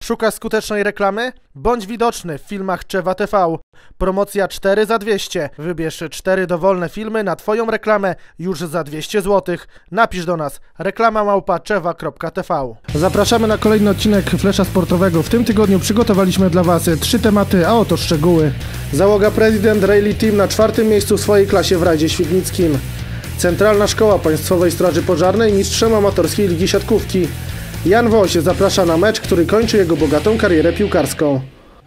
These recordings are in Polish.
Szukasz skutecznej reklamy? Bądź widoczny w filmach Czewa TV. Promocja 4 za 200. Wybierz 4 dowolne filmy na Twoją reklamę już za 200 zł. Napisz do nas reklama@czewa.tv. Zapraszamy na kolejny odcinek Flesza Sportowego. W tym tygodniu przygotowaliśmy dla Was 3 tematy, a oto szczegóły. Załoga President Rally Team na 4. miejscu w swojej klasie w rajdzie świdnickim. Centralna Szkoła Państwowej Straży Pożarnej mistrzem amatorskiej ligi siatkówki. Jan Woś zaprasza na mecz, który kończy jego bogatą karierę piłkarską.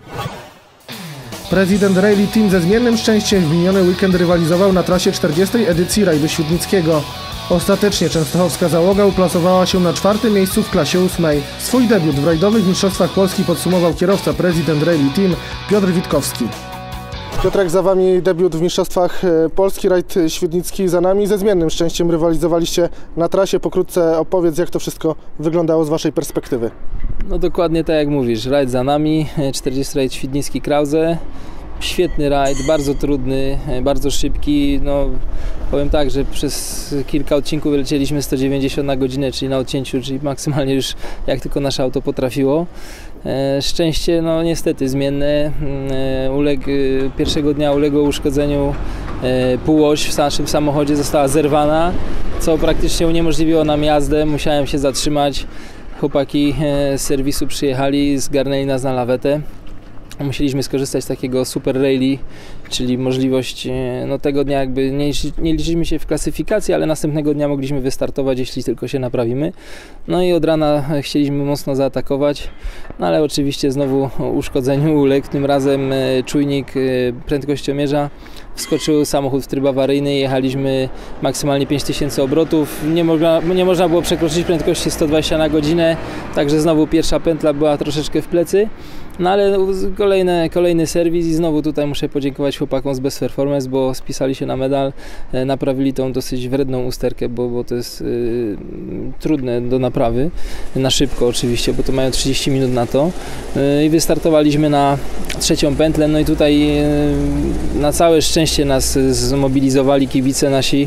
Prezydent Rally Team ze zmiennym szczęściem w miniony weekend rywalizował na trasie 40. edycji rajdu świdnickiego. Ostatecznie częstochowska załoga uplasowała się na 4. miejscu w klasie 8. Swój debiut w rajdowych mistrzostwach Polski podsumował kierowca Prezydent Rally Team Piotr Witkowski. Piotrek, za Wami debiut w mistrzostwach Polski, rajd świdnicki za nami. Ze zmiennym szczęściem rywalizowaliście na trasie. Pokrótce opowiedz, jak to wszystko wyglądało z Waszej perspektywy. No dokładnie tak jak mówisz, rajd za nami, 40 rajd świdnicki Krause. Świetny rajd, bardzo trudny, bardzo szybki. No, powiem tak, że przez kilka odcinków lecieliśmy 190 na godzinę, czyli na odcięciu, czyli maksymalnie już jak tylko nasze auto potrafiło. Szczęście, no niestety zmienne. Pierwszego dnia uległo uszkodzeniu półoś w naszym samochodzie, została zerwana, co praktycznie uniemożliwiło nam jazdę. Musiałem się zatrzymać. Chłopaki z serwisu przyjechali, zgarnęli nas na lawetę. Musieliśmy skorzystać z takiego super rally, czyli możliwość, no tego dnia jakby nie liczyliśmy się w klasyfikacji, ale następnego dnia mogliśmy wystartować, jeśli tylko się naprawimy. No i od rana chcieliśmy mocno zaatakować, no ale oczywiście znowu uszkodzeniu uległ, tym razem czujnik prędkościomierza. Wskoczył samochód w tryb awaryjny, jechaliśmy maksymalnie 5000 obrotów, nie można było przekroczyć prędkości 120 na godzinę, także znowu pierwsza pętla była troszeczkę w plecy. No ale kolejny serwis i znowu tutaj muszę podziękować chłopakom z Best Performance, bo spisali się na medal, naprawili tą dosyć wredną usterkę, bo to jest trudne do naprawy, na szybko oczywiście, bo to mają 30 minut na to. I wystartowaliśmy na 3. pętlę, no i tutaj na całe szczęście nas zmobilizowali kibice nasi,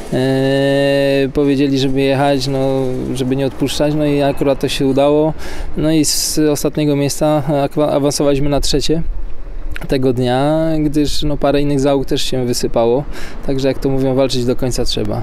powiedzieli, żeby jechać, no, żeby nie odpuszczać, no i akurat to się udało. No i z ostatniego miejsca awansowaliśmy na 3. tego dnia, gdyż no, parę innych załóg też się wysypało, także jak to mówią, walczyć do końca trzeba.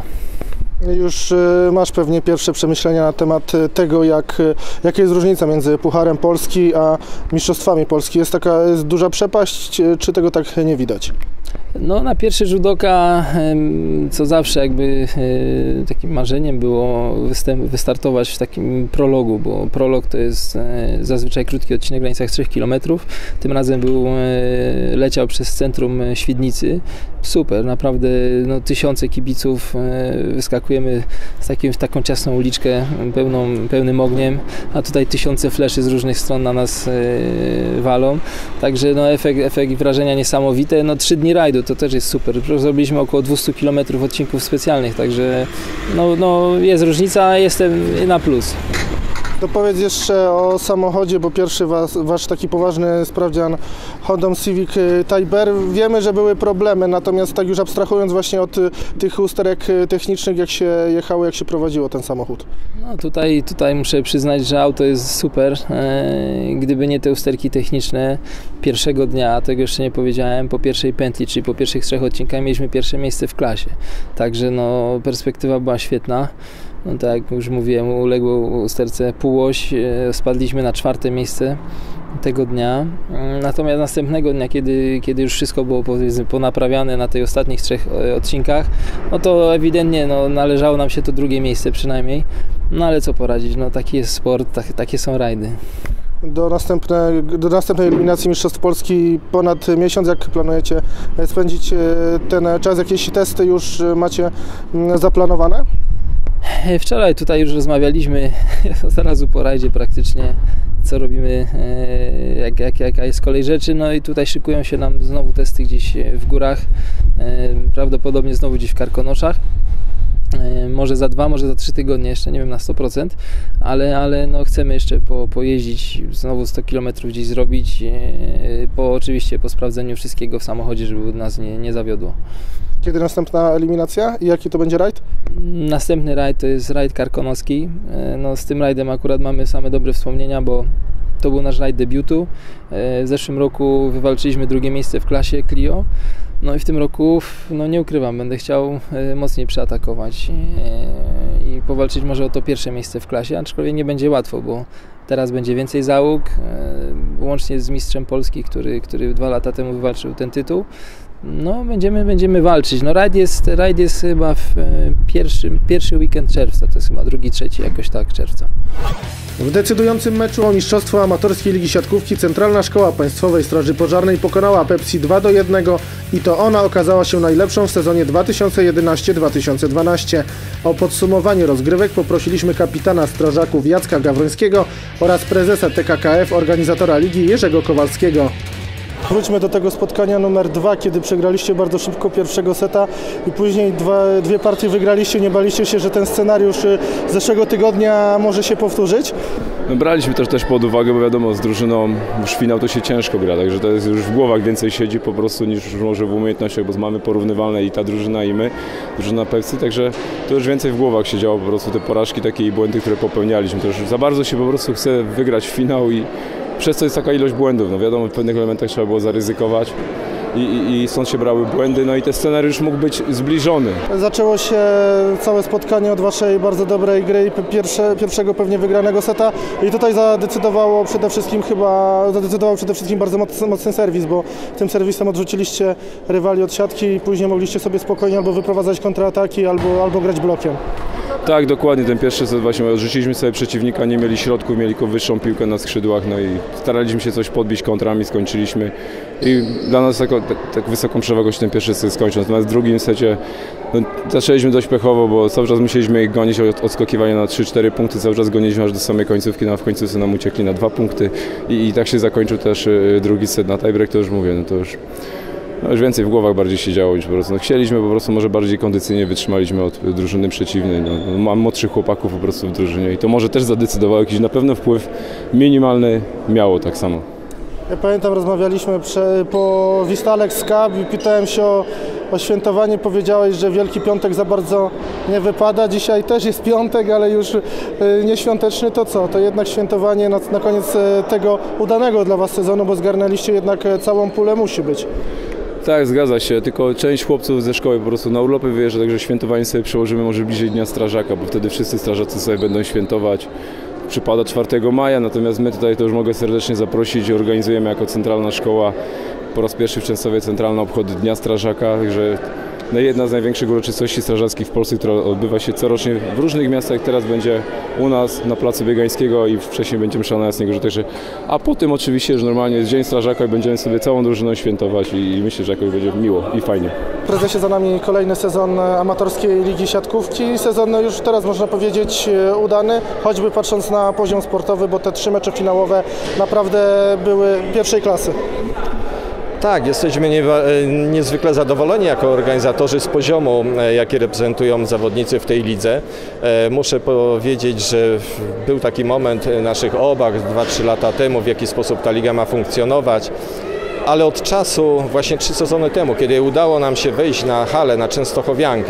Już masz pewnie pierwsze przemyślenia na temat tego, jaka jest różnica między Pucharem Polski a Mistrzostwami Polski. Jest duża przepaść, czy tego tak nie widać? No na pierwszy rzut oka, co zawsze jakby takim marzeniem było wystartować w takim prologu, bo prolog to jest zazwyczaj krótki odcinek w granicach 3 km. Tym razem leciał przez centrum Świdnicy. Super, naprawdę no, tysiące kibiców, wyskakujemy z taką ciasną uliczkę pełnym ogniem, a tutaj tysiące fleszy z różnych stron na nas walą. Także no, efekt i wrażenia niesamowite. No 3 dni rajdu to też jest super. Zrobiliśmy około 200 km odcinków specjalnych, także no, jest różnica, jestem na plus. To powiedz jeszcze o samochodzie, bo pierwszy wasz taki poważny sprawdzian Honda Civic Type R. Wiemy, że były problemy, natomiast tak już abstrahując właśnie od tych usterek technicznych, jak się jechało, jak się prowadziło ten samochód? No tutaj muszę przyznać, że auto jest super. Gdyby nie te usterki techniczne pierwszego dnia, tego jeszcze nie powiedziałem, po pierwszej pętli, czyli po pierwszych 3 odcinkach mieliśmy pierwsze miejsce w klasie. Także no, perspektywa była świetna. No tak jak już mówiłem, uległo usterce półoś, spadliśmy na 4. miejsce tego dnia. Natomiast następnego dnia, kiedy już wszystko było ponaprawiane na tych ostatnich 3 odcinkach, no to ewidentnie no, należało nam się to 2. miejsce przynajmniej. No ale co poradzić, no taki jest sport, takie są rajdy. Do następnej eliminacji Mistrzostw Polski ponad miesiąc. Jak planujecie spędzić ten czas? Jakieś testy już macie zaplanowane? Wczoraj tutaj już rozmawialiśmy, zaraz po rajdzie praktycznie, co robimy, jaka jest kolej rzeczy. No i tutaj szykują się nam znowu testy gdzieś w górach, prawdopodobnie znowu gdzieś w Karkonoszach. Może za 2, może za 3 tygodnie, jeszcze nie wiem na 100%, ale no chcemy jeszcze pojeździć, znowu 100 km gdzieś zrobić, oczywiście po sprawdzeniu wszystkiego w samochodzie, żeby nas nie zawiodło. Kiedy następna eliminacja i jaki to będzie rajd? Następny rajd to jest rajd karkonoski. No, z tym rajdem akurat mamy same dobre wspomnienia, bo to był nasz rajd debiutu. W zeszłym roku wywalczyliśmy drugie miejsce w klasie Clio. No i w tym roku, no nie ukrywam, będę chciał mocniej przeatakować i powalczyć może o to pierwsze miejsce w klasie, aczkolwiek nie będzie łatwo, bo teraz będzie więcej załóg, łącznie z mistrzem Polski, który 2 lata temu wywalczył ten tytuł. No będziemy walczyć. No rajd jest chyba w pierwszy weekend czerwca, to jest chyba 2, 3 jakoś tak czerwca. W decydującym meczu o mistrzostwo amatorskiej ligi siatkówki Centralna Szkoła Państwowej Straży Pożarnej pokonała Pepsi 2-1 i to ona okazała się najlepszą w sezonie 2011-2012. O podsumowanie rozgrywek poprosiliśmy kapitana strażaków Jacka Gawrońskiego oraz prezesa TKKF, organizatora ligi Jerzego Kowalskiego. Wróćmy do tego spotkania numer 2, kiedy przegraliście bardzo szybko pierwszego seta i później dwie partie wygraliście. Nie baliście się, że ten scenariusz z zeszłego tygodnia może się powtórzyć? No, braliśmy też pod uwagę, bo wiadomo, z drużyną już finał to się ciężko gra, także to jest już w głowach więcej siedzi po prostu niż może w umiejętnościach, bo mamy porównywalne i ta drużyna i my, drużyna Pepsi, także to już więcej w głowach się działo po prostu te porażki takie i błędy, które popełnialiśmy. To już za bardzo się po prostu chce wygrać finał i przez to jest taka ilość błędów, no wiadomo, w pewnych elementach trzeba było zaryzykować i stąd się brały błędy, no i ten scenariusz mógł być zbliżony. Zaczęło się całe spotkanie od waszej bardzo dobrej gry i pierwszego pewnie wygranego seta i tutaj zadecydował przede wszystkim bardzo mocny serwis, bo tym serwisem odrzuciliście rywali od siatki i później mogliście sobie spokojnie albo wyprowadzać kontrataki, albo grać blokiem. Tak, dokładnie, ten pierwszy set właśnie odrzuciliśmy sobie przeciwnika, nie mieli środków, mieli tylko wyższą piłkę na skrzydłach, no i staraliśmy się coś podbić kontrami, skończyliśmy i dla nas tak wysoką przewagą się ten pierwszy set skończył, natomiast w drugim secie no, zaczęliśmy dość pechowo, bo cały czas musieliśmy ich gonić od odskakiwania na 3-4 punkty, cały czas goniliśmy aż do samej końcówki, no, w końcówce nam uciekli na 2 punkty i tak się zakończył też drugi set na tiebreak, to już mówię, no to już więcej w głowach bardziej się działo niż po prostu. No, chcieliśmy po prostu może bardziej kondycyjnie wytrzymaliśmy od drużyny przeciwnej. No, mam młodszych chłopaków po prostu w drużynie i to może też zadecydowało, jakiś na pewno wpływ minimalny miało tak samo. Ja pamiętam, rozmawialiśmy po Vistalex Cup i pytałem się o świętowanie. Powiedziałeś, że Wielki Piątek za bardzo nie wypada. Dzisiaj też jest piątek, ale już nieświąteczny. To co? To jednak świętowanie na koniec tego udanego dla was sezonu, bo zgarnęliście jednak całą pulę, musi być. Tak, zgadza się, tylko część chłopców ze szkoły po prostu na urlopy wyjeżdża, także świętowanie sobie przełożymy może bliżej Dnia Strażaka, bo wtedy wszyscy strażacy sobie będą świętować. Przypada 4 maja, natomiast my tutaj to już mogę serdecznie zaprosić, organizujemy jako Centralna Szkoła po raz pierwszy w Częstochowie centralne obchody Dnia Strażaka, także jedna z największych uroczystości strażackich w Polsce, która odbywa się corocznie w różnych miastach. Teraz będzie u nas na Placu Biegańskiego i wcześniej będzie msza na Jasnej Górze. Także, a potem oczywiście już normalnie jest Dzień Strażaka i będziemy sobie całą drużyną świętować i myślę, że jakoś będzie miło i fajnie. Prezesie, za nami kolejny sezon amatorskiej ligi siatkówki. Sezon już teraz można powiedzieć udany, choćby patrząc na poziom sportowy, bo te 3 mecze finałowe naprawdę były pierwszej klasy. Tak, jesteśmy niezwykle zadowoleni jako organizatorzy z poziomu, jaki reprezentują zawodnicy w tej lidze. Muszę powiedzieć, że był taki moment naszych obaw 2-3 lata temu, w jaki sposób ta liga ma funkcjonować. Ale od czasu, właśnie 3 sezony temu, kiedy udało nam się wejść na halę, na Częstochowiankę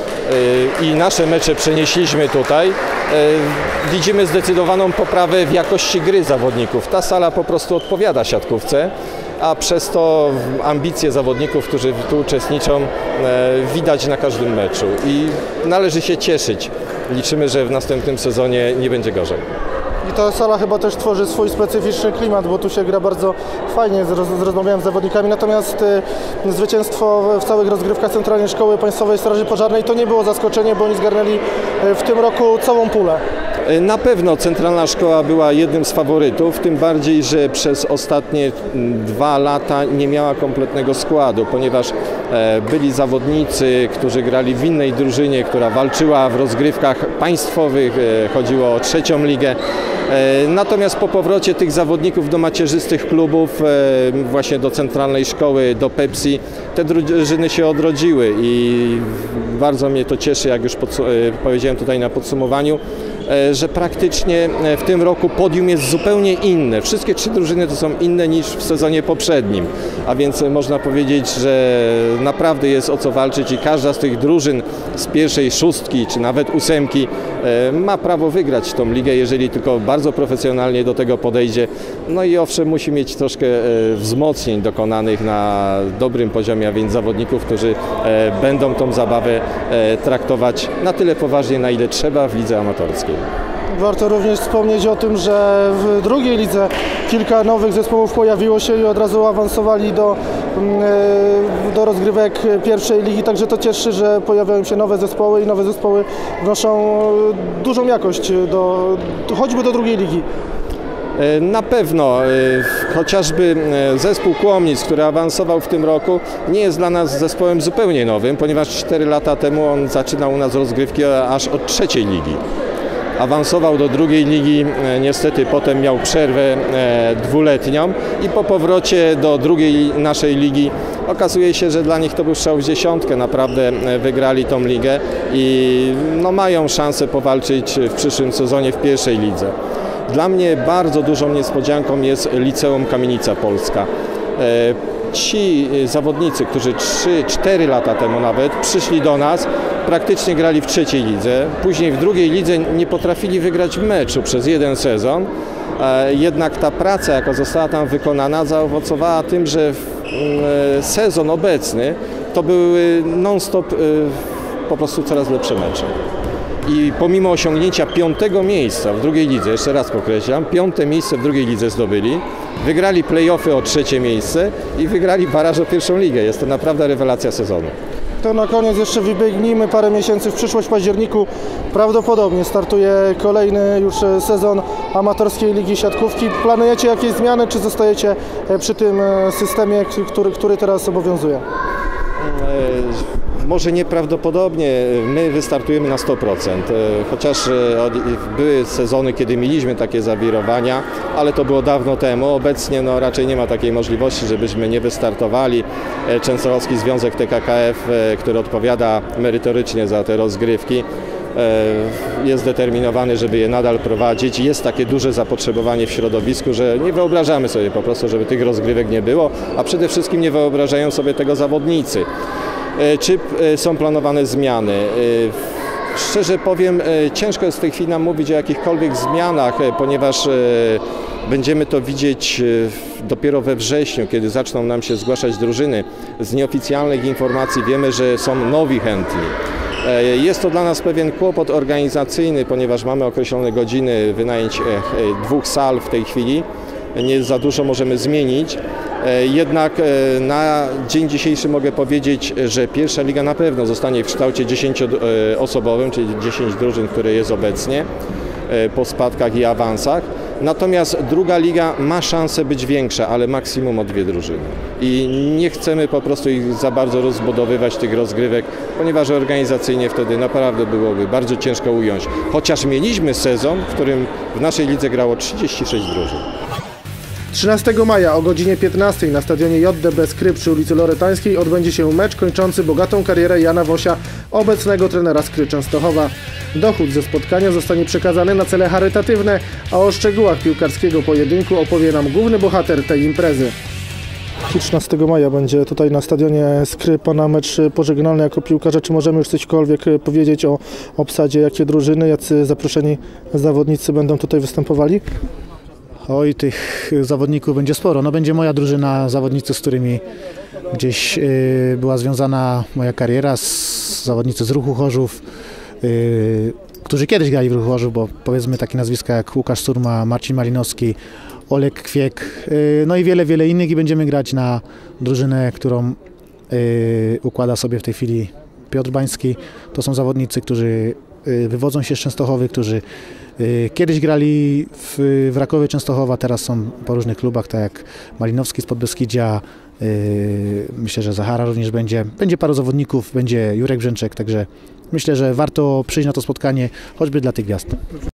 i nasze mecze przenieśliśmy tutaj, widzimy zdecydowaną poprawę w jakości gry zawodników. Ta sala po prostu odpowiada siatkówce, a przez to ambicje zawodników, którzy tu uczestniczą, widać na każdym meczu i należy się cieszyć. Liczymy, że w następnym sezonie nie będzie gorzej. I ta sala chyba też tworzy swój specyficzny klimat, bo tu się gra bardzo fajnie, rozmawiałem z zawodnikami, natomiast zwycięstwo w całych rozgrywkach Centralnej Szkoły Państwowej Straży Pożarnej to nie było zaskoczenie, bo oni zgarnęli w tym roku całą pulę. Na pewno Centralna Szkoła była jednym z faworytów, tym bardziej, że przez ostatnie 2 lata nie miała kompletnego składu, ponieważ byli zawodnicy, którzy grali w innej drużynie, która walczyła w rozgrywkach państwowych, chodziło o 3. ligę. Natomiast po powrocie tych zawodników do macierzystych klubów, właśnie do Centralnej Szkoły, do Pepsi, te drużyny się odrodziły i bardzo mnie to cieszy, jak już powiedziałem tutaj na podsumowaniu, że praktycznie w tym roku podium jest zupełnie inne. Wszystkie 3 drużyny to są inne niż w sezonie poprzednim, a więc można powiedzieć, że naprawdę jest o co walczyć i każda z tych drużyn z pierwszej 6 czy nawet 8 ma prawo wygrać tą ligę, jeżeli tylko bardzo profesjonalnie do tego podejdzie. No i owszem, musi mieć troszkę wzmocnień dokonanych na dobrym poziomie, a więc zawodników, którzy będą tą zabawę traktować na tyle poważnie, na ile trzeba w lidze amatorskiej. Warto również wspomnieć o tym, że w drugiej lidze kilka nowych zespołów pojawiło się i od razu awansowali do rozgrywek pierwszej ligi, także to cieszy, że pojawiają się nowe zespoły i nowe zespoły wnoszą dużą jakość choćby do drugiej ligi. Na pewno, chociażby zespół Kłomnic, który awansował w tym roku, nie jest dla nas zespołem zupełnie nowym, ponieważ 4 lata temu on zaczynał u nas rozgrywki aż od trzeciej ligi. Awansował do drugiej ligi, niestety potem miał przerwę dwuletnią i po powrocie do drugiej naszej ligi okazuje się, że dla nich to był strzał w dziesiątkę, naprawdę wygrali tą ligę i no, mają szansę powalczyć w przyszłym sezonie w pierwszej lidze. Dla mnie bardzo dużą niespodzianką jest Liceum Kamienica Polska. Ci zawodnicy, którzy 3-4 lata temu nawet przyszli do nas, praktycznie grali w trzeciej lidze, później w drugiej lidze nie potrafili wygrać meczu przez jeden sezon, jednak ta praca, jaka została tam wykonana, zaowocowała tym, że sezon obecny to były non-stop po prostu coraz lepsze mecze. I pomimo osiągnięcia 5. miejsca w drugiej lidze, jeszcze raz podkreślam, 5. miejsce w drugiej lidze zdobyli, wygrali play-offy o 3. miejsce i wygrali baraż o 1. ligę. Jest to naprawdę rewelacja sezonu. To na koniec jeszcze wybiegnijmy parę miesięcy w przyszłość. W październiku prawdopodobnie startuje kolejny już sezon amatorskiej ligi siatkówki. Planujecie jakieś zmiany, czy zostajecie przy tym systemie, który teraz obowiązuje? Może nieprawdopodobnie, my wystartujemy na 100%, chociaż były sezony, kiedy mieliśmy takie zawirowania, ale to było dawno temu. Obecnie no, raczej nie ma takiej możliwości, żebyśmy nie wystartowali. Częstochowski Związek TKKF, który odpowiada merytorycznie za te rozgrywki, jest zdeterminowany, żeby je nadal prowadzić. Jest takie duże zapotrzebowanie w środowisku, że nie wyobrażamy sobie po prostu, żeby tych rozgrywek nie było, a przede wszystkim nie wyobrażają sobie tego zawodnicy. Czy są planowane zmiany? Szczerze powiem, ciężko jest w tej chwili nam mówić o jakichkolwiek zmianach, ponieważ będziemy to widzieć dopiero we wrześniu, kiedy zaczną nam się zgłaszać drużyny. Z nieoficjalnych informacji wiemy, że są nowi chętni. Jest to dla nas pewien kłopot organizacyjny, ponieważ mamy określone godziny wynajęć 2 sal w tej chwili. Nie za dużo możemy zmienić. Jednak na dzień dzisiejszy mogę powiedzieć, że pierwsza liga na pewno zostanie w kształcie 10-osobowym, czyli 10 drużyn, które jest obecnie po spadkach i awansach. Natomiast druga liga ma szansę być większa, ale maksimum o 2 drużyny. I nie chcemy po prostu ich za bardzo rozbudowywać tych rozgrywek, ponieważ organizacyjnie wtedy naprawdę byłoby bardzo ciężko ująć. Chociaż mieliśmy sezon, w którym w naszej lidze grało 36 drużyn. 13 maja o godzinie 15 na stadionie JDB Skry przy ulicy Loretańskiej odbędzie się mecz kończący bogatą karierę Jana Wosia, obecnego trenera Skry Częstochowa. Dochód ze spotkania zostanie przekazany na cele charytatywne, a o szczegółach piłkarskiego pojedynku opowie nam główny bohater tej imprezy. 13 maja będzie tutaj na stadionie Skry Pana mecz pożegnalny jako piłkarze. Czy możemy już cośkolwiek powiedzieć o obsadzie, jakie drużyny, jacy zaproszeni zawodnicy będą tutaj występowali? Oj, tych zawodników będzie sporo. No będzie moja drużyna, zawodnicy, z którymi gdzieś była związana moja kariera, zawodnicy z Ruchu Chorzów, którzy kiedyś grali w Ruchu Chorzów, bo powiedzmy takie nazwiska jak Łukasz Surma, Marcin Malinowski, Olek Kwiek, no i wiele innych i będziemy grać na drużynę, którą układa sobie w tej chwili Piotr Bański. To są zawodnicy, którzy wywodzą się z Częstochowy, którzy kiedyś grali w Rakowie Częstochowa, teraz są po różnych klubach, tak jak Malinowski z Podbeskidzia, myślę, że Zachara również będzie paru zawodników, będzie Jurek Brzęczek, także myślę, że warto przyjść na to spotkanie, choćby dla tych gwiazd.